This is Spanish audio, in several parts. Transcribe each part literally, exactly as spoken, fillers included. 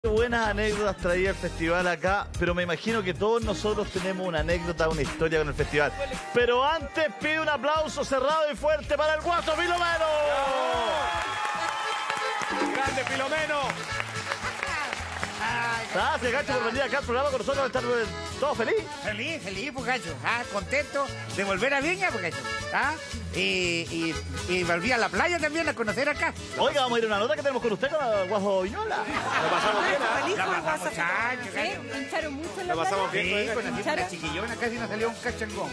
Buenas anécdotas traía el festival acá, pero me imagino que todos nosotros tenemos una anécdota, una historia con el festival. Pero antes pido un aplauso cerrado y fuerte para el Guaso Filomeno. ¡Grande Filomeno! Gracias, Gacho, por venir acá al programa con nosotros. ¿Estar todo feliz? Feliz, feliz, pues, Gacho. Ah, contento de volver a Viña, pues, Gacho. Ah, y, y, y volví a la playa también a conocer acá. Oiga, vamos a ir a una nota que tenemos con usted con el Guaso Viñola. Lo pasamos bien, ¿ah? La pasamos chancho, ¿Sí? Gacho. ¿Hincharon mucho en la Lo pasamos playa? bien. Sí, con la ¿Hincharon? chiquillona casi nos salió un cachangón.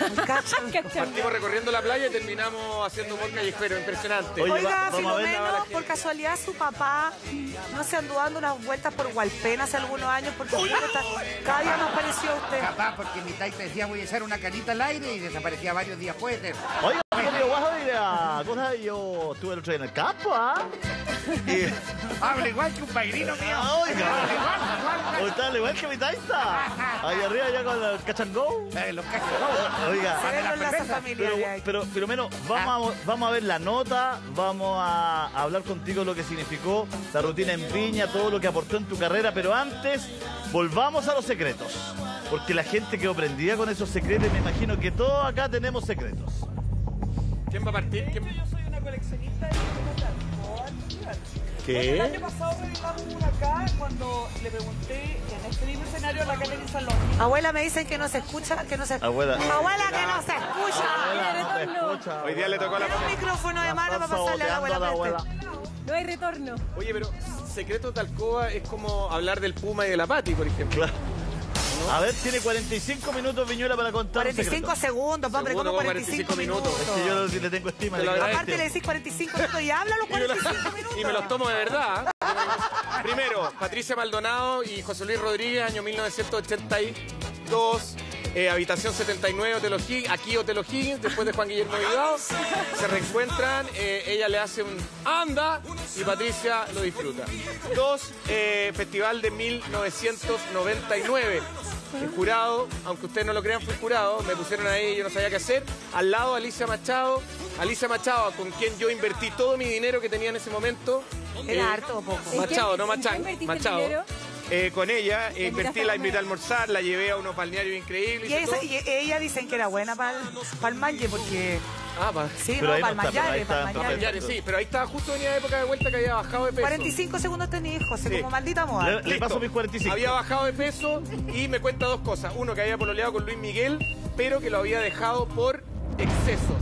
Partimos recorriendo la playa y terminamos haciendo humor callejero. Impresionante. Oye, Oiga, va- vamos a ver la Filomeno, gente. por casualidad su papá no se anduvo dando unas vueltas por Hualpén hace algunos años porque siempre está- cada día más pareció a usted. Capaz, porque mi taita decía voy a echar una canita al aire y desaparecía varios días. Puede ser. Oiga, mi querido Guaso, mira, cosa yo estuve el otro día en el campo, ¿ah? Y... Habla igual que un pairino mío. Oiga, Habla igual, igual. o está igual que mi taita. Ahí arriba ya con el cachangó. Eh, Los cachangón. Oiga. Se ven los lazos Pero, familiares. pero Filomeno, vamos, a, vamos a ver la nota, vamos a hablar contigo lo que significó la rutina en Viña, todo lo que aportó en tu carrera, pero antes volvamos a los secretos, porque la gente quedó prendida con esos secretos y me imagino que todos acá tenemos secretos. ¿Quién va a partir? ¿Quién... Yo soy una coleccionista de discos de alcohol. Bueno, el año pasado regalamos una acá cuando le pregunté en este mismo escenario a la Catherine Salón. Abuela, me dicen que no se escucha, que no se Abuela. Abuela, que no se escucha. Abuela, no te escucha. Hoy día le tocó a la Tiene un micrófono de mano para pasarle a la abuela. abuela. No hay retorno. Oye, pero secretos de alcoba es como hablar del Puma y de la Pati, por ejemplo. Claro. A ver, tiene cuarenta y cinco minutos Viñuela para contar cuarenta y un cinco secreto. segundos, hombre, Segundo, como como cuarenta y cinco minutos. Es que yo le tengo estima. Te lo le- agradezco. Aparte le decís cuarenta y cinco minutos y habla los Y me, lo- cuarenta y cinco minutos. y me los tomo de verdad. Primero, Patricia Maldonado y José Luis Rodríguez, año mil novecientos ochenta y dos. Eh, habitación setenta y nueve, Hotel O'Higgins, aquí Hotel O'Higgins, después de Juan Guillermo Vidal. Se reencuentran, eh, ella le hace un anda y Patricia lo disfruta. Dos, eh, Festival de mil novecientos noventa y nueve. El jurado, aunque ustedes no lo crean, fue el jurado. Me pusieron ahí, yo no sabía qué hacer. Al lado, Alicia Machado. Alicia Machado, con quien yo invertí todo mi dinero que tenía en ese momento. ¿Era Eh, harto o poco? ¿En Machado, qué- no en qué Machán, invertiste el Machado. dinero? Eh, con ella, eh, ¿La invertí, invitaste la a invité a comer? almorzar, la llevé a unos balnearios increíbles. Y, hice esa, todo. y ella dicen que era buena para el manje porque... Ah, va. Sí, Pero no, ahí no para el está, pero ahí manjare, está, para el está manjare. Balnearios, sí, pero ahí estaba justo venía de época de vuelta que había bajado de peso. cuarenta y cinco segundos tenía José, Sí. como maldita moda. Le, le Listo. paso mis cuarenta y cinco. Había bajado de peso y me cuenta dos cosas. Uno, que había pololeado con Luis Miguel, pero que lo había dejado por excesos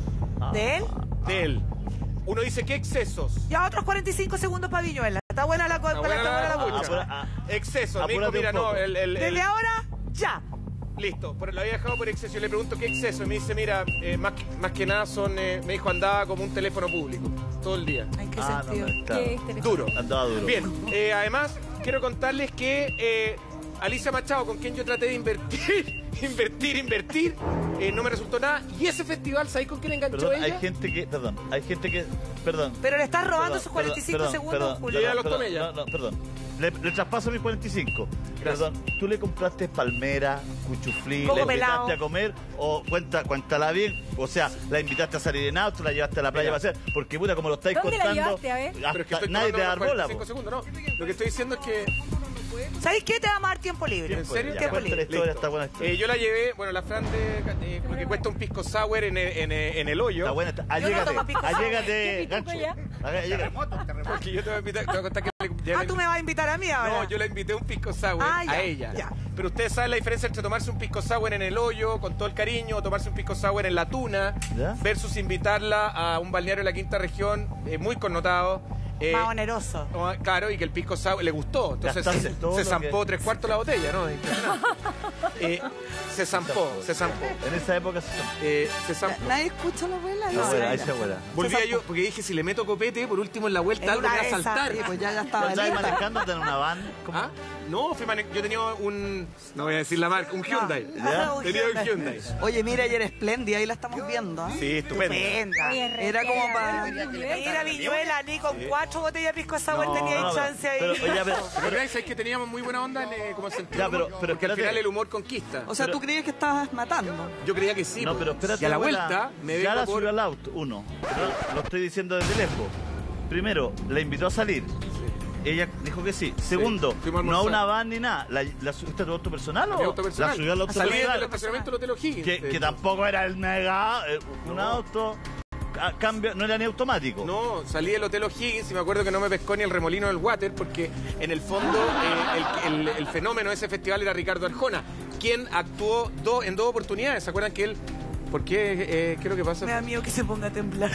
¿De él? de él. Uno dice, ¿qué excesos? Ya otros cuarenta y cinco segundos para Viñuela. Está buena la, co- Está está buena buena la- la bucha. Apura- ah, Excesos. Me dijo, Apúrate mira, un no, poco. el... el- el- Desde ahora, ya. Listo, pero lo había dejado por exceso. Yo le pregunto qué exceso y me dice, mira, eh, más, que- más que nada son, eh, me dijo, andaba como un teléfono público todo el día. ¿En qué Ah, no, sentido? no, claro. ¿Qué es teléfono? Duro. Andaba duro. Bien, eh, además quiero contarles que eh, Alicia Machado, con quien yo traté de invertir, invertir, invertir, eh, no me resultó nada. Y ese festival, ¿sabéis con quién enganchó Perdón, ella? hay gente que, perdón, hay gente que, perdón. Pero le estás robando Perdón, sus cuarenta y cinco perdón, segundos, perdón, Julio. Yo ya los perdón, tomé ya. No, no, perdón. Le, le traspaso mis cuarenta y cinco. Gracias. Perdón, ¿tú le compraste palmera, cuchuflí, Coco la invitaste pelado. a comer? O cuenta, cuéntala bien, o sea, la invitaste a salir en auto, la llevaste a la playa Mira. para hacer, porque puta, como lo estáis ¿Dónde la contando, llevaste, a ver? hasta Pero es que estoy nadie te da tomando los bola, cuarenta y cinco po. segundos, no. Lo que estoy diciendo es que... ¿Sabes qué? Te va a dar tiempo libre. ¿En serio? Ya, Tiempo cuenta la libre. historia, Listo. está buena historia. Eh, yo la llevé, bueno, la Fran de... Eh, porque cuesta un pisco sour en el, en el, en el hoyo. Está buena, está- Yo no allégate, tomo pisco sour. allégate, ¿Qué pisco gancho. ya? Allégate. Terremoto, terremoto. Porque yo te voy a invitar, te voy a contar que... ya Ah, le- tú me vas a invitar a mí ahora. No, yo la invité a un pisco sour Ah, a ya, ella. ya. Pero ustedes saben la diferencia entre tomarse un pisco sour en el hoyo, con todo el cariño, o tomarse un pisco sour en la tuna, ¿Ya? versus invitarla a un balneario de la quinta región, eh, muy connotado. eh, Más oneroso. no, claro, y que el pisco sour le gustó. Entonces Gastaste se, todo se lo zampó que- tres cuartos la botella, ¿no? Impresionante. Eh, se zampó, se zampó. En esa época se Eh, se zampó. Nadie escucha la abuela. No, No, abuela, ya, ahí ya. se abuela. Volvía yo, porque dije, si le meto copete, por último en la vuelta En algo me una va a de esas, saltar. sí, pues ya, ya ¿Lo estaba estabas lista. manejando en una van? ¿Cómo? ¿Ah? No, fui mane- yo tenía un... No voy a decir la marca, un Hyundai. ¿Ya? Un Tenía un Hyundai. Hyundai. Oye, mira, ayer espléndida, ahí la estamos viendo. ¿eh? Sí, estupendo. Venga. Oye, Era como retera, pa- bueno, Mira, Viñuela, ni con cuatro botellas de pisco sour tenía no, chance ahí. pero, oye, pero, Pero es que teníamos muy buena onda en eh, como sentido Ya, pero- humor, pero porque al espérate. final el humor conquista. O sea, Pero- tú creías que estabas matando. Yo creía que sí. no, po. pero espérate, y a la abuela, vuelta me ya vengo la por... subió al auto, uno. Pero lo estoy diciendo desde lejos. Primero, la invitó a salir. ella dijo que sí. Segundo, Sí, fuimos a no a almorzar. una van ni nada. ¿La, la subiste a tu auto personal o Mi auto personal. la subió al auto Salí del personal? estacionamiento del Hotel O'Higgins. Que, de que hecho. tampoco era el mega, eh, un No. auto, a cambio, no era ni automático. No, salí del Hotel O'Higgins y me acuerdo que no me pescó ni el remolino del water porque en el fondo eh, el, el- el fenómeno de ese festival era Ricardo Arjona, quien actuó do- en dos oportunidades. ¿Se acuerdan que él... ¿Por qué? Eh, ¿Qué es lo que pasa? Me da miedo que se ponga a temblar.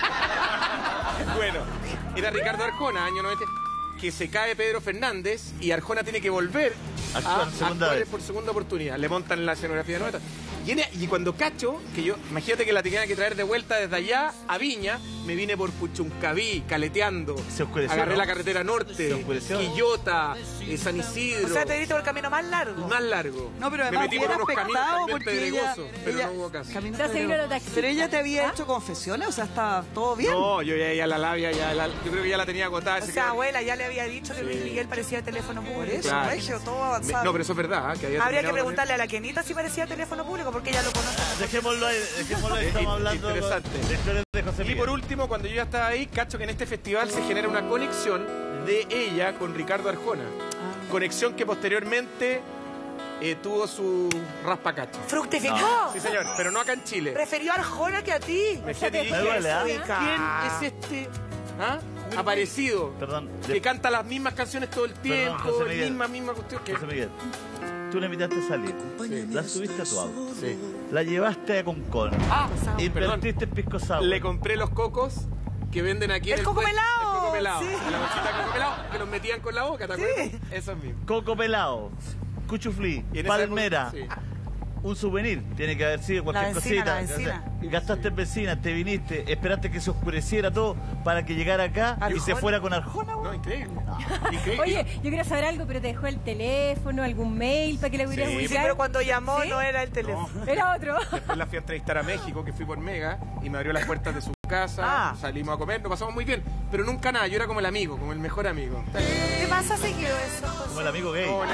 Bueno, era Ricardo Arjona, año noventa, que se cae Pedro Fernández y Arjona tiene que volver Actuar a segunda actuar vez. por segunda oportunidad. Le montan la escenografía de nueva. Y, en- y cuando cacho, que yo, imagínate que la tenía que traer de vuelta desde allá a Viña, me vine por Puchuncaví, caleteando. Se oscureció, Agarré ¿no? la carretera norte, Se oscureció. Quillota, eh, San Isidro. O sea, te viniste por el camino más largo. Más largo. No, pero me además metí por bien unos caminos afectado también porque ella, pedregosos, pero ella- no hubo caso. Camino Ya se vino pedregoso. los taxistas. Pero ella te había ¿Ah? hecho confesiones, o sea, estaba todo bien. No, yo ya, ya la labia, ya la- yo creo que ya la tenía agotada. O se sea, quedó- abuela ya le había dicho que Luis Miguel parecía teléfono Por público. eso, Claro. Regio, todo Me- avanzado. no, pero eso es verdad, ¿eh? que había Habría que terminado preguntarle a la Kenita si parecía teléfono público, porque ella lo conoce. Dejémoslo ahí, dejémoslo ahí, Eh, estamos in- hablando interesante. de historias de José Y Miguel. por último, cuando yo ya estaba ahí, cacho que en este festival se genera una conexión de ella con Ricardo Arjona. Ah. Conexión que posteriormente eh, tuvo su raspacacho. ¿Fructificó? Sí, señor, pero no acá en Chile. Prefirió a Arjona que a ti. Me fui a dirigir. Me duele, ¿ah? ¿Quién es este ¿ah? aparecido? Perdón, Que de- canta las mismas canciones todo el tiempo, José Miguel. misma, misma cuestión. que- José Miguel, tú la invitaste a salir, Sí. la subiste a tu auto, Sí. la llevaste a Concón, Ah, perdón. invertiste en pisco sour. Le compré los cocos que venden aquí en El el coco puesto. pelado, El coco pelado. sí. La bolsita de coco pelado que los metían con la boca, ¿te acuerdas? Eso mismo. Coco pelado, cuchuflí, Y en esa palmera, época- un souvenir, tiene que haber sido cualquier La benzina, cosita. la benzina. O sea, gastaste en benzina, te viniste, esperaste que se oscureciera todo para que llegara acá y Arjona. se fuera con Arjona, sí. güey. No, increíble. Increíble. Oye, yo quería saber algo, pero te dejó el teléfono, algún mail para que le pudieras Sí, Sí, ubicar. pero cuando llamó ¿Sí? no era el teléfono. Era otro. Después la fui a entrevistar a México, que fui por Mega, y me abrió las puertas de su casa, Ah. salimos a comer, nos pasamos muy bien, pero nunca nada, yo era como el amigo, como el mejor amigo. ¿Qué pasa seguido eso, Como José? el amigo gay. No,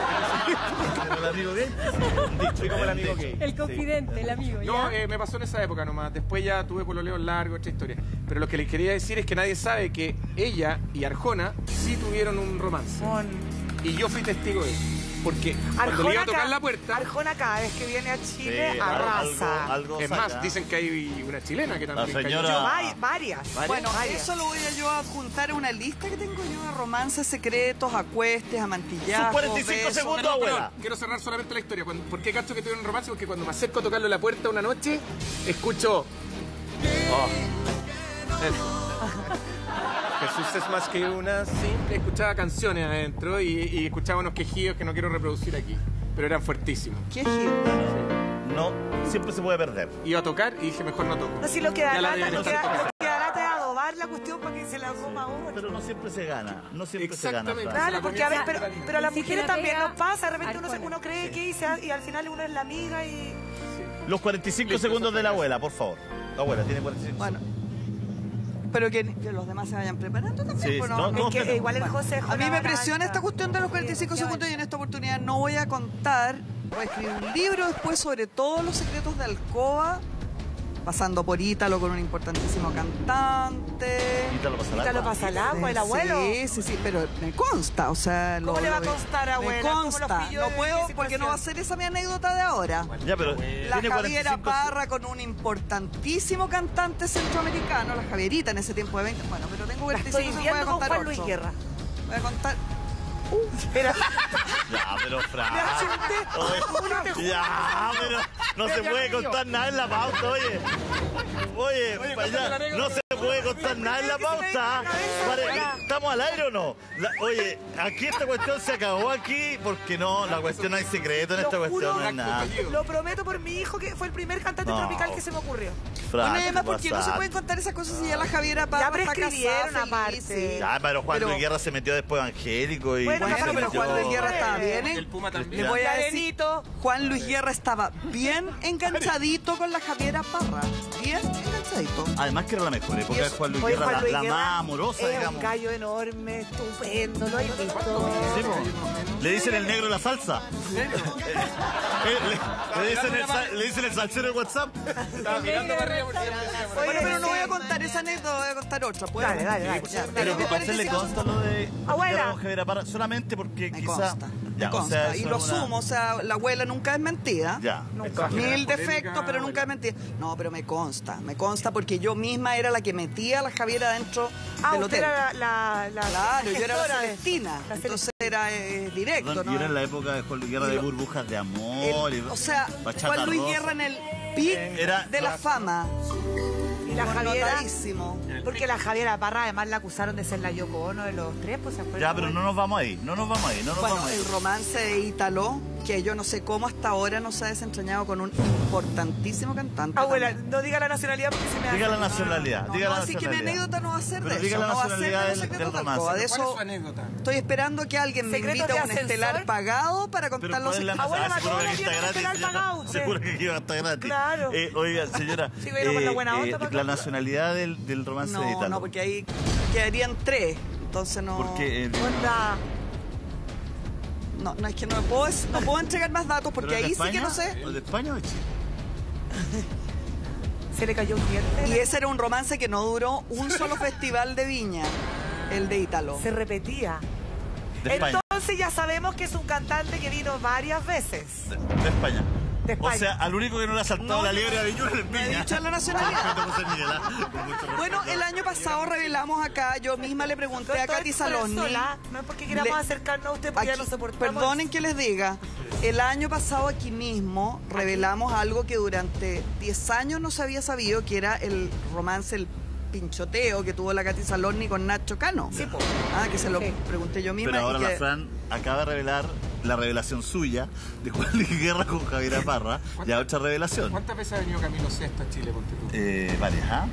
Como el amigo gay. soy como el amigo gay. El confidente, el amigo. No, ¿ya? eh, me pasó en esa época nomás. Después ya tuve pololeos largos, otra historia. Pero lo que les quería decir es que nadie sabe que ella y Arjona sí tuvieron un romance. Con Y yo fui testigo de eso. Porque cuando le iba a tocar ca- la puerta, Arjona cada vez que viene a Chile Sí, arrasa. algo, algo es saca. más, dicen que hay una chilena que también La señora- cayó. Yo, vari- varias. Bueno, varias. eso lo voy a yo a adjuntar a una lista que tengo yo de romances secretos, acuestes, amantillados. Sus cuarenta y cinco besos. segundos. Perdón, abuela. perdón, quiero cerrar solamente la historia. Cuando- ¿Por qué cacho que tuvieron un romance? Porque cuando me acerco a tocarle la puerta una noche, escucho... Oh. Eso. Jesús es más que una simple... Escuchaba canciones adentro y, y escuchaba unos quejidos que no quiero reproducir aquí. Pero eran fuertísimos. Qué gil. No, siempre se puede perder. Iba a tocar y dije, mejor no toco. No, si lo que da Ya la lata, deben lo que estar da, tocando. lo que da lata es adobar la cuestión para que se la coma uno. Pero no siempre se gana. No siempre se gana. Exactamente. Fran. Claro, la porque a ver, comienza pero, a tocar. pero a las Si te mujeres la también pega, nos pasa, de repente uno, se- Arjona. uno cree que y, se- y al final uno es la amiga y... Los cuarenta y cinco Listo, segundos eso de la fue. abuela, por favor. La abuela tiene cuarenta y cinco Bueno, pero que, que los demás se vayan preparando también. Sí, pues, no, no, no, Es que pero- igual el José es A mí me una presiona naranja. esta cuestión de los cuarenta y cinco segundos y en esta oportunidad no voy a contar, voy a escribir un libro después sobre todos los secretos de Alcoba, pasando por Ítalo con un importantísimo cantante. Ítalo pasa Ítalo largo. pasa el agua, el abuelo. Sí, sí, sí, pero me consta, o sea... ¿Cómo le va a constar, abuela? Me ¿Cómo los consta, pilló no en puedo qué porque no va a situación? ser esa mi anécdota de ahora. Ya, pero La tiene cuarenta y Javiera cinco Parra con un importantísimo cantante centroamericano, la Javierita en ese tiempo de veinte. Bueno, pero tengo La cuarenta y estoy cinco, voy a viendo con contar Juan Luis ocho. Guerra. Voy a contar... Era- Ya, pero Fran. Ya, si usted- uno te- Ya, pero no se puede contar nada en la pauta, oye. Oye, Oye, pa' allá, cuéntame la anécdota. no se puede contar nada en la pauta. Pare- ¿Estamos al aire o no? La- oye, aquí esta cuestión se acabó aquí porque no, la cuestión no hay secreto en esta Lo cuestión, juro, no hay nada. Lo prometo por mi hijo que fue el primer cantante No. tropical que se me ocurrió. Fran, Bueno, y ¿qué además, te ¿por qué no se pasa? pueden contar esas cosas si ya la Javiera Parra está prescribieron, casada, aparte. feliz, sí. Ya, pero Juan Pero- Luis Guerra se metió después evangélico y... Bueno, Bueno, capaz que pero no Juan fue. Luis Guerra estaba bien, ¿eh? El Puma Le también. voy a Ya, decir, Benito. Juan Luis Guerra estaba bien enganchadito con la Javiera Parra. Bien enganchadito. Además que era la mejor época de Juan Luis Oye, Guerra, Juan la, Luis la Guerra más amorosa, es digamos. un gallo enorme, estupendo, ¿lo has visto? Sí, po. Le dicen el negro de la salsa. Eh, le, le dicen el, sal- le dicen el salsero de WhatsApp. Estaba mirando para arriba porque ya me decía, Oye, Bueno, pero no sí. voy a contar esa esa anécdota voy a contar otra. ¿Puedo? Dale, dale, dale. Ya, Pero me a parece usted le que- consta lo de Abuela. Guerra con Javiera Parra solamente porque Me quizá... consta, Ya, me o sea, consta. Y eso lo es una- sumo, o sea, la abuela nunca es mentira. Ya. Nunca. Mil Polémica, defectos, pero nunca es mentira. No, pero me consta, me consta porque yo misma era la que metía a la Javiera dentro Ah, del usted hotel. era la... la, la Claro, la yo era la gestora de- Celestina, la entonces era eh, directo, Perdón, ¿no? y era en la época de Juan- guerra Y de lo- burbujas de amor. El- y- o sea, Bachata Juan Luis rosa. Guerra en el pic Era- de la fama. Y la Javiera... Notadísimo. Porque la Javiera Parra además la acusaron de ser la Yoko Ono de los tres, pues se acuerdan. Ya, pero no nos vamos ahí, no nos vamos ahí, no nos Bueno, vamos ahí. el romance de Ítalo, que yo no sé cómo hasta ahora no se ha desentrañado con un importantísimo cantante. Abuela, también. no diga la nacionalidad porque se me Diga la hace... nacionalidad, No, diga no, la así que mi nacionalidad. anécdota no va a ser Pero de diga eso, la no va a ser de nacionalidad los del- secretos del de Alcoba. romance. De ¿Cuál es eso su anécdota? estoy esperando que alguien me ¿Secretos invite a de un ascensor? estelar pagado para Pero contar los ¿cuál es la secretos. Abuela, nacionalidad? Seguro Matona que aquí está tiene gratis, que estar pagado señora. usted. Seguro que aquí va a estar gratis. Claro. Eh, oiga, señora, Sí, bueno, con la buena onda eh, para la acá. nacionalidad del, del romance de No, Ítalo. no, porque ahí quedarían tres. Entonces no. Porque, eh, Onda. No, no es que no me puedo, no puedo entregar más datos porque ¿pero es ahí de sí que España? no sé. ¿O de España o de Chile? Se le cayó un diente. Y ese era un romance que no duró un solo festival de Viña, el de Ítalo. Se repetía. De España. Entonces ya sabemos que es un cantante que vino varias veces. De, de España. De España. O sea, al único que no le ha saltado No, la no, liebre a Viñuela es no he Viña. dicho la nacionalidad. Con mucho respeto, José Miguel, ¿ah? Con mucho respeto. Bueno, el año pasado revelamos acá, yo misma le pregunté a Todo Katy esto es Saloni. sola, no es porque queramos Le- acercarnos a usted porque ya Aquí- no soportamos. perdonen que les diga, el año pasado aquí mismo revelamos algo que durante diez años no se había sabido, que era el romance, el pinchoteo que tuvo la Katy Saloni con Nacho Cano. Sí, po. Ah, que se lo Sí. pregunté yo misma. Pero ahora y que- la Fran acaba de revelar la revelación suya de Juan Luis Guerra con Javiera Parra. Ya otra revelación. ¿Cuántas veces ha venido Camilo Sesto a Chile, ponte tú? Eh, varias, ¿ah?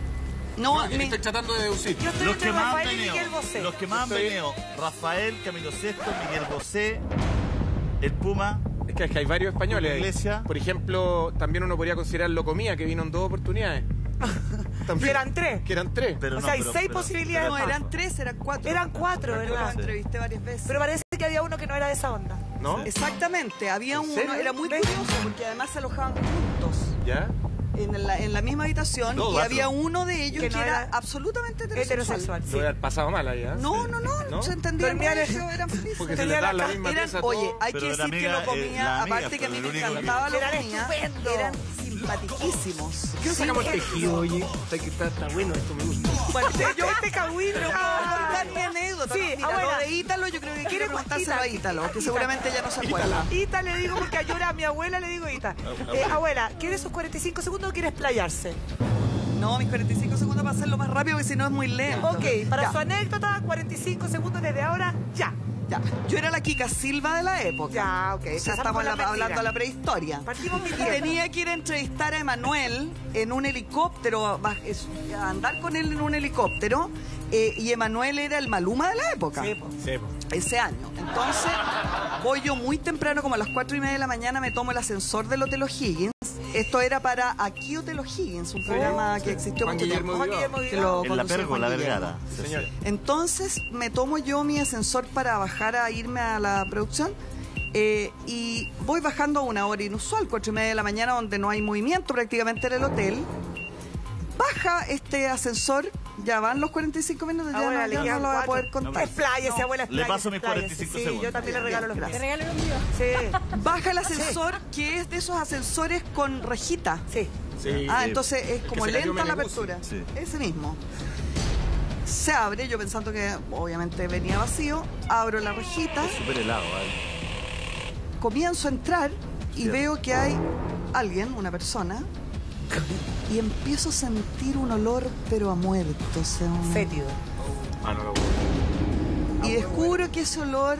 No, No, mi- estoy tratando de deducir. Yo estoy Los entre que más han Rafael y venido, Miguel Bosé. los que más han Estoy- venido, Rafael, Camilo Sesto, Miguel Bosé, el Puma, Es que, es que hay varios españoles. ahí. Iglesia. Por ejemplo, también uno podría considerar Locomía, que vino en dos oportunidades. También. Que eran tres. Que eran tres. pero O no, sea, hay pero- seis pero- posibilidades. no, pero- eran tres, eran cuatro. Eran cuatro, Yo lo ¿verdad? entrevisté varias veces. Pero parece que había uno que no era de esa onda. ¿No? Exactamente, había uno, serio? era muy ¿Ves? curioso porque además se alojaban juntos ¿Ya? en la, en la misma habitación Dos y gatos. había uno de ellos Que que, no era, era absolutamente heterosexual. Heterosexual, Lo sí. voy a haber pasado mal allá. No, no, no, ¿No? se entendían Dormían en- ellos, eran felices. Porque se Tenía les da la la ca- misma Eran, pieza a oye, todos. hay Pero que la decir que amiga, lo comía, eh, la amiga aparte que a mí fue me el único que- encantaba lo Eran comía, estupendo. eran simpaticísimos. ¿Qué no sacamos el tejido, oye? Está, que está, está bueno, esto me gusta. Bueno, yo Este cagüín, pero puedo contar mi anécdota. Sí, ¿no? Mira, abuela. lo de Ítalo yo creo que quiere ¿Quiere preguntárselo a Ita- Ítalo, que Ita- seguramente ya no se acuerda. Ita le digo porque ayuda a mi abuela, le digo Ita. Eh, abuela, ¿quiere sus cuarenta y cinco segundos o quiere explayarse? No, mis cuarenta y cinco segundos para hacerlo más rápido, porque si no es muy lento. Ok, para Ya. su anécdota, cuarenta y cinco segundos desde ahora, ya. Ya. Yo era la Kika Silva de la época. Ya, ok. O sea, Empezamos estamos con la la- mentira. hablando de la prehistoria. Partimos Y mintiendo. tenía que ir a entrevistar a Emanuel en un helicóptero, a- es- a andar con él en un helicóptero, eh, y Emanuel era el Maluma de la época. Sí, po. Sí, po. Ese año. Entonces, voy yo muy temprano, como a las cuatro y media de la mañana, me tomo el ascensor del Hotel O'Higgins. Esto era para Aquí Hotel O'Higgins, un programa que existió Juan mucho Guillermo tiempo. Juan Guillermo Que Vidal. lo En la conducía Pergo, Juan la Guillermo. Vergara. Sí, señor. Entonces me tomo yo mi ascensor para bajar a irme a la producción, eh, y voy bajando a una hora inusual, cuatro y media de la mañana, donde no hay movimiento prácticamente en el hotel. Baja este ascensor, ya van los cuarenta y cinco minutos, ya, Abuela, no, le ya no quedan lo voy a cuatro. poder contar. Expláyese, abuela, Le expláyese, paso mis expláyese. cuarenta y cinco Sí, segundos. yo también le regalo los Bien, míos. Te regalo los míos. Sí, Baja el ascensor, que es de esos ascensores con rejita. sí. Sí. Ah, sí. entonces es como se cayó lenta la Meneguzzi. apertura. Sí. Ese mismo. Se abre, yo pensando que obviamente venía vacío, abro la rejita, Súper helado, ¿vale? comienzo a entrar y Cierto. veo que hay alguien, una persona, y empiezo a sentir un olor, pero a muerto. O sea, un- Fétido. Ah, no lo Y descubro que ese olor,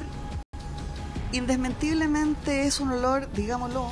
indesmentiblemente, es un olor, digámoslo,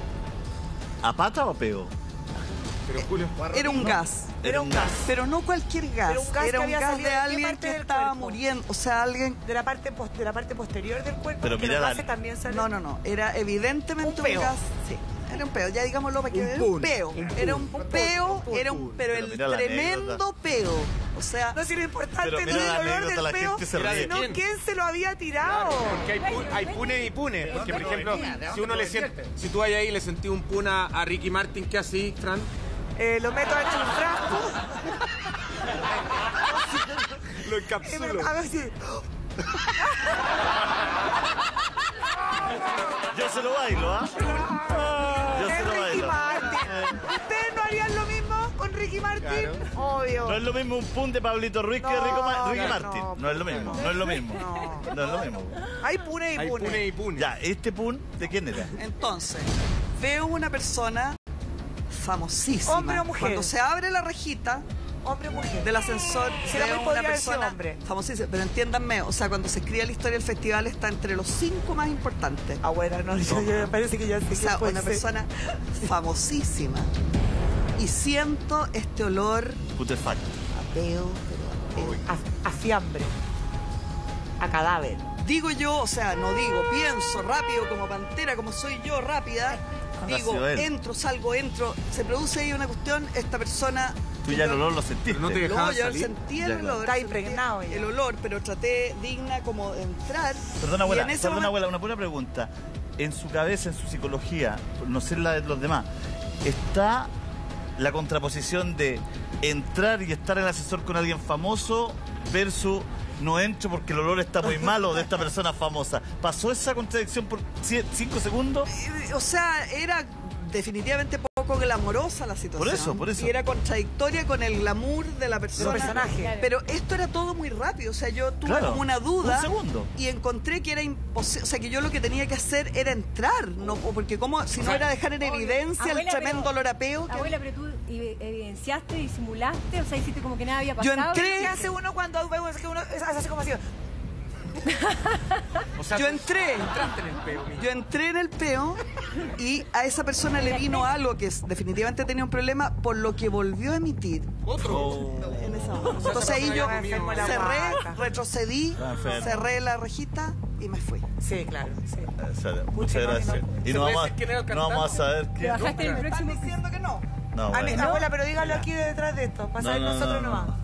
¿A pata o a peo? Pero Julio, era un gas. Era un gas. Pero no cualquier gas, Era un gas que era un había gas salido de de qué alguien parte que del estaba cuerpo. muriendo. O sea, alguien... De la parte, pos- de la parte posterior del cuerpo. Pero porque mira, los la- gases también salen. No, no, no. Era evidentemente Un un, peo. gas. Sí. Era un peo, ya digámoslo para que Un era un pun, peo. un pun. Era un peo, era un, pero Pero el mira la tremendo anécdota. peo. O sea, No, si lo importante Pero no mira es la el olor anécdota, la del peo, gente se ríe. sino ¿Quién? quién se lo había tirado. porque hay, pu- hay punes y punes. Porque, por ejemplo, si uno le siente, si tú vas ahí y le sentí un puna a Ricky Martin, ¿qué así, Fran? Eh, lo meto en un frasco. Lo Y me encapsulo. lo hago así. Yo se lo bailo, ¿ah? Yo se Es lo Ricky bailo. Martin. ¿Ustedes no harían lo mismo con Ricky Martin? Claro. Obvio. No es lo mismo un pun de Pablito Ruiz que No, Rico Ma- Ricky claro, Martin. no, No es lo mismo, no es lo mismo. No. No es lo mismo. Hay pune y Hay pune. pune y pune. Ya, este pun, ¿de quién era? Entonces, veo una persona famosísima. ¿Hombre o mujer? Cuando se abre la rejita Hombre o mujer. del ascensor, Si era veo muy una podría haber sido persona hombre. famosísima. Pero entiéndanme, o sea, cuando se escribe la historia del festival está entre los cinco más importantes. Ah, bueno, no, yo, yo- parece que ya sé O que sea, puede una ser. persona famosísima. Y siento este olor Putefacto. a peo, pero a peo. A, a fiambre. A cadáver. Digo yo, o sea, no digo, pienso rápido como pantera, como soy yo, rápida. Digo, sido él. entro, salgo, entro. Se produce ahí una cuestión, esta persona... Tú ya el olor lo sentiste. Pero no te No, dejaban yo salir. sentí el Ya, olor. claro. Está sentí impregnado ya. El olor, pero traté digna como de entrar. Perdona, Y abuela, en ese perdona, momento- abuela, una pura pregunta. En su cabeza, en su psicología, no sé la de los demás, ¿está la contraposición de entrar y estar en el ascensor con alguien famoso versus no entro porque el olor está muy malo de esta persona famosa? ¿Pasó esa contradicción por cie- cinco segundos? Eh, O sea, era definitivamente poco glamorosa la situación. Por eso, por eso. Y era contradictoria con el glamour de la persona. Del personaje. Claro. Pero esto era todo muy rápido. O sea, yo tuve Claro, como una duda. un segundo. Y encontré que era imposible. O sea, que yo lo que tenía que hacer era entrar. No, porque como si no era dejar en evidencia el Abuela, tremendo pero- olor a peo. que- Abuela, pero tú evi- evidenciaste, disimulaste, o sea, hiciste como que nada había Yo pasado. entré- ¿Qué hace uno cuando ve es que uno hace así como así? O sea, Yo tú entré. entraste en el peo, mija. Yo entré en el peo y a esa persona le vino algo que es- definitivamente tenía un problema por lo que volvió a emitir. Otro. En esa momento. sea, Entonces esa ahí yo persona ya comió la cerré, guata. retrocedí, Ah, enfermo. cerré la rejita y me fui. Sí, claro. Sí. O sea, muchas Pucha, no, gracias. no. Y ¿Se no puede vamos, decir quién era el a, no vamos a saber Te quién. bajaste en el Están próximo. diciendo que no. No, A mí- bueno. abuela, pero dígalo aquí detrás de esto, para saber No, no, nosotros no, no. nomás.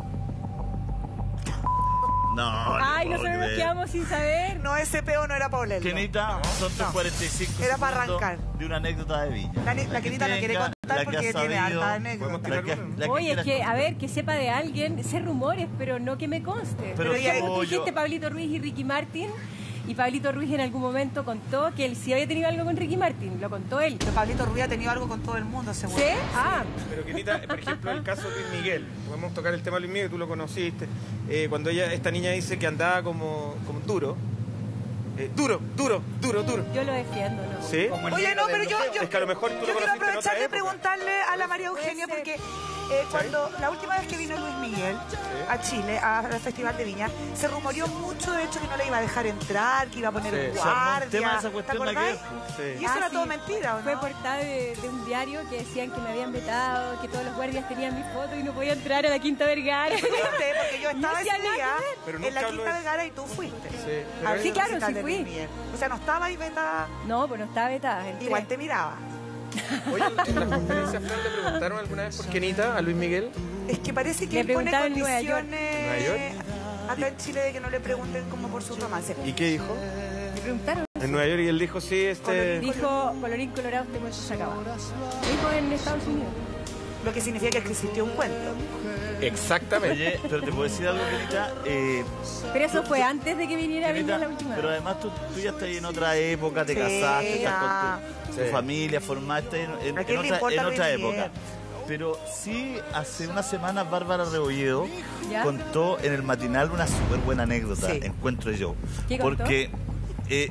No, no Ay, puedo nosotros nos creer. quedamos sin saber. No, ese peo no era para olerlo. Kenita, son tus no. cuarenta y cinco Era para segundos arrancar. de una anécdota de Viña. La ne- la que Kenita no quiere tenga, contar la que porque ha tiene sabido, harta anécdota. Podemos la tirar que- una. la que Oye, es quieras que, a contar. ver, que sepa de alguien, sé rumores, pero no que me conste. Pero Pero, ya yo- tú dijiste yo- Pablito Ruiz y Ricky Martin, y Pablito Ruiz en algún momento contó que él sí había tenido algo con Ricky Martin, lo contó él. Pero Pablito Rubio ha tenido algo con todo el mundo, seguro. ¿Sí? Ah, Pero Kenita, por ejemplo, el caso de Luis Miguel, podemos tocar el tema de Luis Miguel, tú lo conociste, eh, cuando ella, esta niña dice que andaba como, como duro, eh, duro, duro, duro, duro. yo lo defiendo, ¿no? ¿Sí? Oye, no, pero yo, yo, Es que a lo mejor tú lo yo quiero conociste en aprovechar otra de época. preguntarle a la María Eugenia Puede porque eh, cuando la última vez que vino Luis Miguel a Chile, a- al Festival de Viña, se rumoreó mucho de hecho que no le iba a dejar entrar, que iba a poner Sí. Se armó un guardia. tema de esa ¿Te cuestión de acordáis? que- Sí. Y eso Ah, era sí. todo mentira, ¿o no? Fue portada de, de un diario que decían que me habían vetado, que todos los guardias tenían mi foto y no podía entrar a la Quinta Vergara. Fuiste, porque yo estaba No ese hacía nada día que ver. Pero en nunca la habló Quinta de- Vergara y tú fuiste. Sí, A pero ver, Sí, ella- claro, visitar sí de fui. Luis Miguel. O sea, no estaba ahí vetada, No, pues no estaba vetada. entré. igual te miraba. Oye, en la conferencia Fran le preguntaron alguna vez por Kenita a Luis Miguel. Es que parece que Le él pone preguntaron en Nueva York. condiciones ¿Nueva York? acá en Chile de que no le pregunten como por su romance. ¿Y qué dijo? Me preguntaron. En Nueva York y él dijo, sí, este... Dijo, colorín colorado, este cuento se acaba. Dijo en Estados Unidos. Lo que significa que existió un cuento. Exactamente. Oye, pero te puedo decir algo, Kenita. Eh, Pero eso fue antes de que viniera a Kenita, venir la última pero vez. además tú, tú ya estás ahí en otra época, te Sí, casaste, estás ya. con tu, tu Sí. familia, formaste en, en- ¿A en quién le otra, importa en Luis otra Miguel? época. Pero sí, hace unas semanas Bárbara Rebolledo ¿Ya? contó en el matinal una súper buena anécdota, Sí. encuentro yo. ¿Qué contó? Porque eh,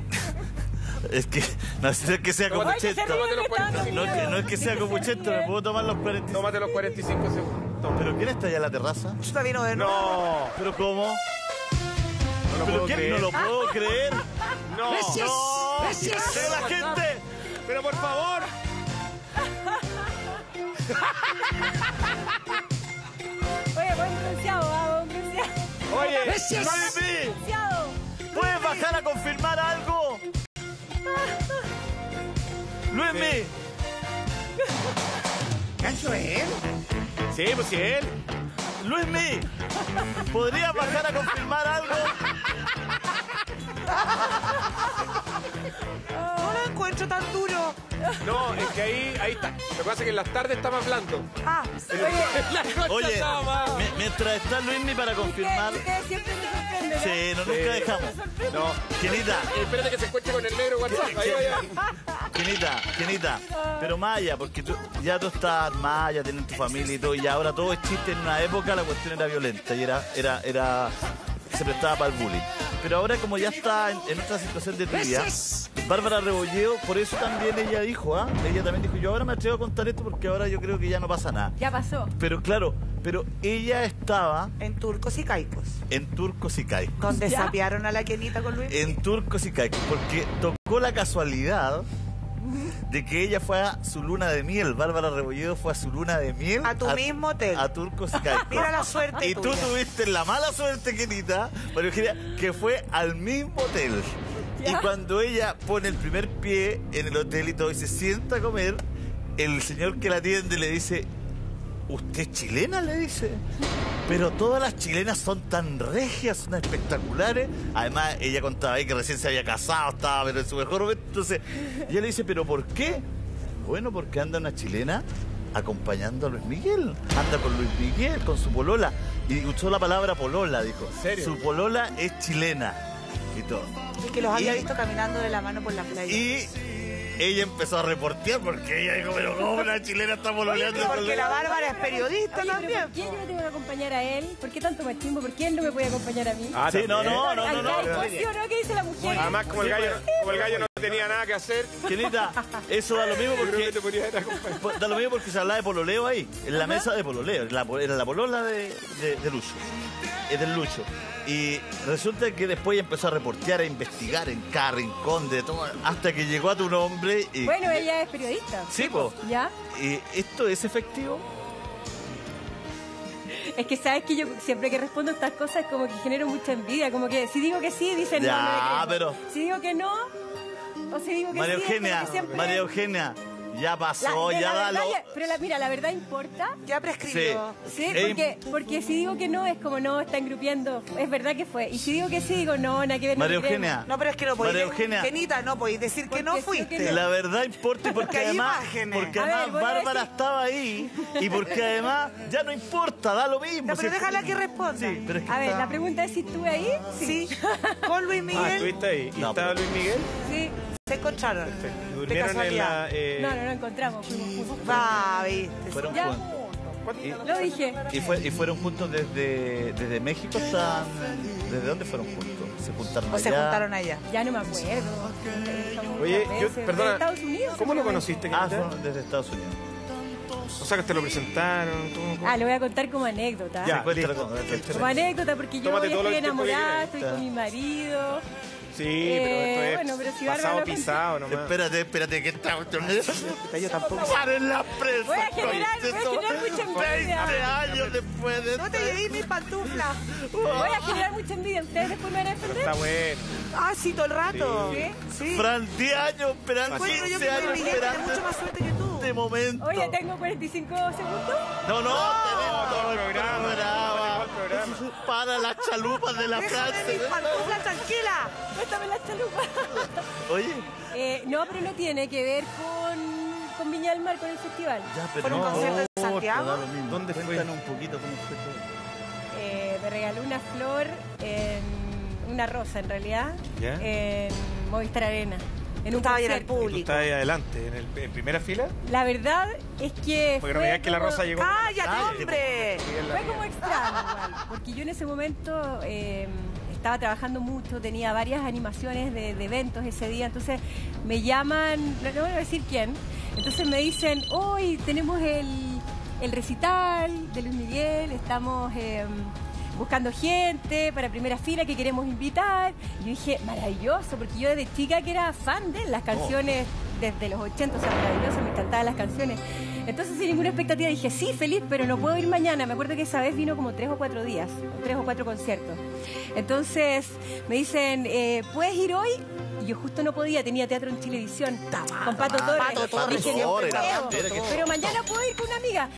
es que no es que sea como Ay, que se chento, ríe, me está dando no, es que, no es que sea miedo. como chento, me puedo tomar los cuarenta y cinco. Tómate los cuarenta y cinco segundos. ¿Pero quién está allá en la terraza? Chuta vino de nuevo. No, ¿Pero cómo? no lo ¿Pero puedo quién? creer. No lo puedo creer. No, ¡No! ¡De la gente! pero por favor. Oye, buen pronunciado, ah, buen pronunciado. Oye, ¡Luismi! Pronunciado. ¿Puedes bajar a confirmar algo? ¡Luismi! ¿Cacho es él? sí, pues sí, él. ¡Luismi! ¿Podrías bajar a confirmar algo? No lo encuentro encuentro tan duro. No, es que ahí, ahí está. Lo que pasa es que en las tardes está más blando. Ah, En la noche Oye, estaba más- mi- mientras está Luismi para confirmar. Ustedes siempre me sorprenden. ¿eh? Sí, no, nunca dejamos. No. Quinita, Eh, espérate que se encuentre con el negro WhatsApp. Ahí vaya. Quinita, Quinita. Pero Maya, porque tú, ya tú estás armada, ya tienes tu familia y todo, y ahora todo es chiste. En una época la cuestión era violenta y era, era, era, se prestaba para el bullying. Pero ahora como ya está en, en otra situación de tu vida, Bárbara Rebolleo, por eso también ella dijo, ¿ah? Ella también dijo, yo ahora me atrevo a contar esto porque ahora yo creo que ya no pasa nada. Ya pasó. Pero claro, pero ella estaba en Turcos y Caicos. en Turcos y Caicos. Donde ¿Ya? sapearon a la Kenita con Luis. En Turcos y Caicos, porque tocó la casualidad de que ella fue a su luna de miel. Bárbara Rebolledo fue a su luna de miel. A tu mismo hotel. A Turcos y Caicos. Mira la suerte Y tú tuya. tuviste la mala suerte, Kenita, María Eugenia, que fue al mismo hotel. ¿Ya? Y cuando ella pone el primer pie en el hotel y todo y se sienta a comer, el señor que la atiende le dice, ¿usted es chilena? Le dice. Pero todas las chilenas son tan regias, son espectaculares. Además, ella contaba ahí que recién se había casado, estaba pero en su mejor momento. Entonces, y ella le dice, ¿pero por qué? Bueno, porque anda una chilena acompañando a Luis Miguel. Anda con Luis Miguel, con su polola. Y usó la palabra polola, dijo. ¿En serio? Su polola es chilena. Y todo. Y que los había Y- visto caminando de la mano por la playa. Y ella empezó a reportear porque ella dijo, pero ¿cómo una chilena está pololeando con Porque Luis la Bárbara es periodista Oye, pero también. ¿por qué yo no tengo que acompañar a él? ¿Por qué tanto machismo? ¿Por qué él no me puede acompañar a mí? Ah, Sí, no, también. no, no, Ay, no, no. ay, pues, ¿sí o no? ¿Qué dice la mujer? Además, como el gallo, como el gallo no tenía nada que hacer, Quinita, eso da lo mismo yo creo que porque te podría haber acompañado. Pues, da lo mismo porque se hablaba de pololeo ahí, en la mesa de pololeo. La, era la polola de, de, de Lucho. Es del Lucho. Y resulta que después ella empezó a reportear, a investigar en cada rincón de todo, hasta que llegó a tu nombre y. Bueno, ella es periodista. Sí, po. ¿Ya? ¿Y esto es efectivo? Es que sabes que yo siempre que respondo estas cosas como que genero mucha envidia, como que si digo que sí, dicen Ya, no, no le creo. pero- Si digo que no, o si digo que María sí, es como Eugenia, que siempre- María Eugenia, ya La- pasó, de ya la dalo. verdad ya- pero la, mira, la verdad importa. Ya prescribió. Sí, Ey. porque, porque si digo que no, es como no, está engrupiendo. Es verdad que fue. Y si digo que sí, digo no, nada que ver. no María le creemos. Eugenia, No, pero es que no podéis. María Eugenia. Kenita, no podéis decir que Porque no sí fuiste. que no. la verdad importa y porque, Porque hay además, imágenes. porque A ver, además voy a Bárbara decir- estaba ahí y porque además ya no importa, da lo mismo. No, pero Si- déjala que responda. Sí, pero es que A ver, está- la pregunta es si estuve ahí. Sí. Con Luis Ah, Miguel estuviste ahí. ¿Y No, estaba pero- Luis Miguel? Sí. se encontraron. ¿Y durmieron en casualidad. la...? eh, No, no, no encontramos. Fuimos juntos. Va, viste. Fueron Ya. juntos. Y- Lo dije. Y, fue- y fueron juntos desde, desde México hasta... ¿Desde dónde fueron juntos? ¿Se juntaron O se allá? juntaron allá. Ya no me acuerdo. Oye, Muchas yo, veces. perdona, De Estados Unidos, ¿cómo lo seguramente. conociste, Ah, Kenita? fueron desde Estados Unidos. O sea, que te lo presentaron. ¿cómo- Ah, lo voy a contar como anécdota. Ya, Sí, cuéntala listo. con- Como anécdota, porque yo Tómate hoy todo estoy el tiempo que enamorada, quieras. estoy con mi marido. Sí, Eh, pero esto es bueno, pero si Bárbara pasado lo pisado nomás. Espérate, espérate, que está... Yo tampoco. ¡Paren la presa! Voy a generar- voy a generar mucha envidia. veinte años después de... No te llevéis mis pantuflas. Voy a generar mucha envidia. ¿Ustedes después me van a defender? Está bueno. Ah, sí, todo el rato. Sí. Sí. Fran, diez años esperando, Bueno, yo quince que años Luis Miguel tiene esperando mucho más suerte que tú. este momento. Oye, tengo cuarenta y cinco segundos. No, no, tenemos todo todo el el programa, programa. todo el programa. Para las chalupas de la Déjame mis cárcel. pantuflas, tranquila. Préstame la chalupa. Oye, Eh, no, pero no tiene que ver con, con Viña del Mar, con el festival. ya, pero ¿Fue un no, concierto en importa, Santiago? da lo mismo. ¿Dónde fue? Cuéntanos un poquito cómo fue todo. Eh, me regaló una flor, en, una rosa en realidad, ¿Ya? en Movistar Arena. En Tú un estabas ahí en el concierto. ¿Tú público. estás ahí adelante, en, el- en primera fila? La verdad es que Porque no fue me digas que la como- rosa llegó. ¡Cállate, Cállate, hombre! Fue como extraño igual, porque yo en ese momento eh, estaba trabajando mucho, tenía varias animaciones de, de eventos ese día, entonces me llaman, no, no voy a decir quién, entonces me dicen, hoy tenemos el, el recital de Luis Miguel, estamos eh, buscando gente para primera fila que queremos invitar. Y yo dije, maravilloso, porque yo desde chica que era fan de las canciones desde los ochenta, o sea, maravilloso, me encantaban las canciones. Entonces, sin ninguna expectativa, dije, sí, feliz, pero no puedo ir mañana. Me acuerdo que esa vez vino como tres o cuatro días, tres o cuatro conciertos. Entonces, me dicen, eh, ¿puedes ir hoy? Y yo justo no podía, tenía teatro en Chilevisión con Pato Torres. Pato Torres, Dije, no Torres, puedo, la bandera que- pero mañana puedo ir con una amiga.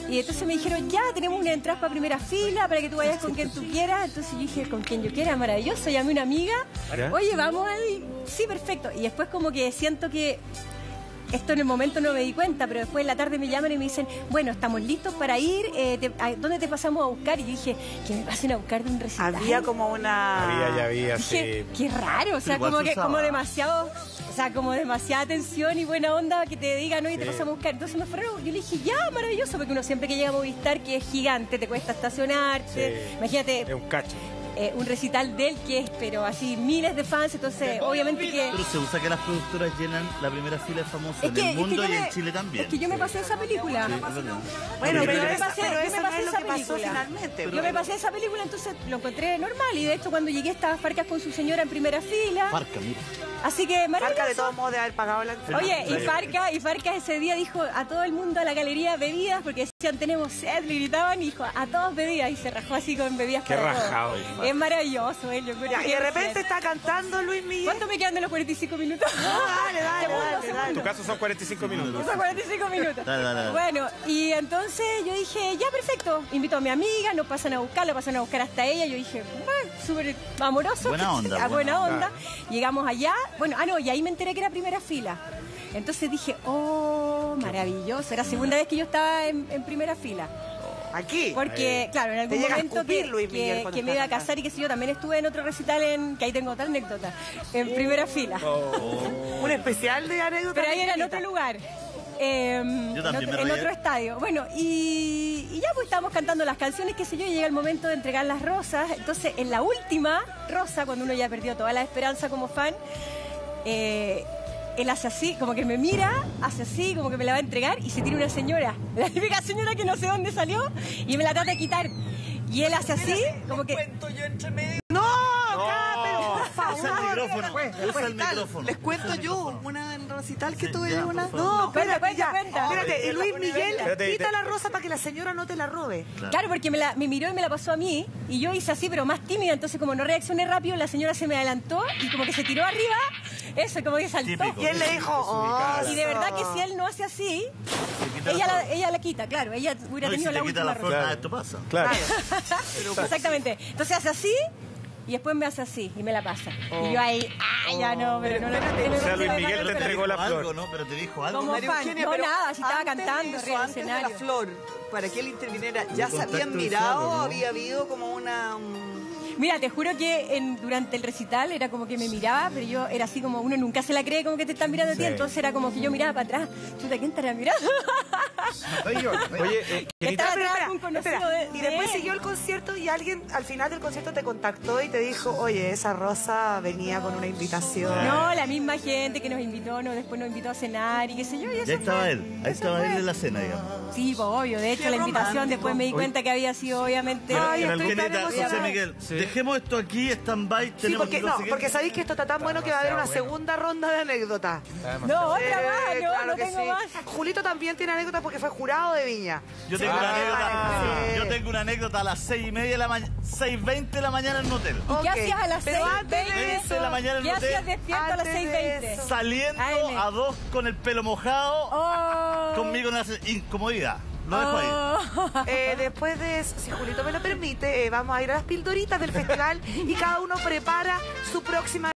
Y entonces me dijeron, ya, tenemos una entrada para primera fila, para que tú vayas con quien tú quieras. Entonces yo dije, con quien yo quiera, maravilloso. Llamé a una amiga, ¿Ya? oye, vamos ahí. Sí, perfecto. Y después como que siento que esto en el momento no me di cuenta, pero después en la tarde me llaman y me dicen, bueno, estamos listos para ir, eh, te, a, ¿dónde te pasamos a buscar? Y yo dije, que me pasen a buscar de un recital. Había como una... Había, ya había, Dije, sí. qué raro, o sea, igual como se que usaba. como demasiado, o sea, como demasiada atención y buena onda que te digan, oye, te Sí. pasamos a buscar. Entonces me fueron, yo le dije, ya, maravilloso, porque uno siempre que llega a Movistar, que es gigante, te cuesta estacionarte, Sí. imagínate, Es un cacho. eh, un recital de él que es, pero así, miles de fans, entonces, obviamente que... Pero se usa que las productoras llenan la primera fila de famosos Es que, en es el que mundo yo y me- en Chile también. Es que yo me pasé esa película. Sí, es verdad. Bueno, Porque pero, yo me esa- pasé- pero yo me eso no pasé es lo esa que pasó película. finalmente. Yo pues. me pasé esa película, entonces lo encontré normal. Y de hecho, cuando llegué estaba Farcas con su señora en primera fila. Farca, mira. Así que Marca de maravilloso. todos modos de haber pagado la entrada. Oye, y Farca, y Farca ese día dijo a todo el mundo a la galería bebidas, porque decían tenemos sed, le gritaban, y dijo a todos bebidas, y se rajó así con bebidas Qué para rajado. todos. Es maravilloso, él. Yo encuentro Ya, y que de es repente fiel. está cantando Luis Miguel. ¿Cuánto me quedan de los cuarenta y cinco minutos? No, dale, dale, Segundo, dale, segundo. dale. En tu caso son cuarenta y cinco minutos. Son cuarenta y cinco minutos. Dale, dale, dale. Bueno, y entonces yo dije, ya perfecto, invito a mi amiga, nos pasan a buscar, la pasan a buscar hasta ella. Yo dije, "Ah, súper amoroso. Buena onda, A buena buena onda. Llegamos allá, bueno, ah no, y ahí me enteré que era primera fila. Entonces dije, oh, maravilloso. Era la segunda vez que yo estaba en, en primera fila. Aquí. Porque, claro, en algún Te llega a momento escupir que, Luis Miguel que, cuando que me estás iba a acá. casar y que sé yo, también estuve en otro recital en, que ahí tengo otra anécdota, en primera fila. Un especial de anécdotas. Pero ahí era en pequeñitas. otro lugar. Eh, Yo también en, me otro, en reía. otro estadio. Bueno, y, y ya pues estábamos cantando las canciones, qué sé yo, y llega el momento de entregar las rosas. Entonces, en la última rosa, cuando uno ya perdió toda la esperanza como fan, eh, él hace así, como que me mira, hace así, como que me la va a entregar, y se tira una señora, la típica señora que no sé dónde salió, y me la trata de quitar. Y él hace así, como que... Cuento yo entre medio. No, acá, pero por favor. Usa el micrófono, Después, usa después, el tal. micrófono. Les cuento yo una en recital que Sí, tuve ya, yo por una. favor. No, Cuenta, espérate, cuenta, ya. cuenta. Espérate, y Luis Miguel Espérate, quita te- la rosa para que la señora no te la robe. Claro, porque me, la, me miró y me la pasó a mí, y yo hice así, pero más tímida, entonces como no reaccioné rápido, la señora se me adelantó y como que se tiró arriba, eso, como que saltó. Típico. Y él le dijo, oh, Y de verdad que si él no hace así, Se quita ella la la, flor. ella la quita, claro, ella hubiera No, y si tenido la te quita última la flor, rosa. ah, esto pasa. Claro. Exactamente. Entonces hace así y después me hace así y me la pasa. Y yo ahí, ah, ya no, pero no lo O sea, Luis Miguel te Pero entregó la algo, flor. ¿no? Pero te dijo algo. Como María fan, Eugenia, no pero nada, si estaba antes de cantando eso, arriba del antes de la escenario. flor, para que él interviniera, ¿ya El se habían contacto mirado? visual, ¿no? ¿Había habido como una... un- Mira, te juro que en, durante el recital era como que me miraba, pero yo era así como, uno nunca se la cree como que te están mirando a ti, Sí. entonces era como que yo miraba para atrás. Chuta, ¿quién estará mirando? Oye, eh, Kenita, Estaba Pero atrás espera, un conocido espera. de, Y de después él. siguió el concierto y alguien al final del concierto te contactó y te dijo, oye, esa rosa venía con una invitación. No, la misma gente que nos invitó, no, después nos invitó a cenar y qué sé yo. Y eso Ya estaba fue. él. Ahí Eso estaba fue. él en la cena, digamos. Sí, pues obvio. De hecho, Qué la invitación romántico. después me di cuenta que había sido obviamente... Ay, en estoy algún- tan Kenita, José emocionada. Miguel, Sí. dejemos esto aquí, stand-by. Sí, tenemos porque, lo no, siguiente. porque sabéis que esto está tan bueno que va a haber una demasiado bueno. segunda ronda de anécdotas. No, otra Eh, más, no, claro no que tengo sí. más. Julito también tiene anécdotas porque fue jurado de Viña. Yo Sí, tengo, una también anécdota, parece. yo tengo una anécdota a las seis y media de la mañana, seis veinte de la mañana en un hotel. ¿Y qué Ok, hacías a las pero seis antes de veinte? eso, de la mañana en ¿Qué un hotel. hacías despierto a las Antes seis de veinte? eso. Saliendo A M. a dos con el pelo mojado, Oh. conmigo en una incomodidad. Lo dejo ahí. Oh. Eh, después de eso, si Julito me lo permite, eh, vamos a ir a las pildoritas del festival y cada uno prepara su próxima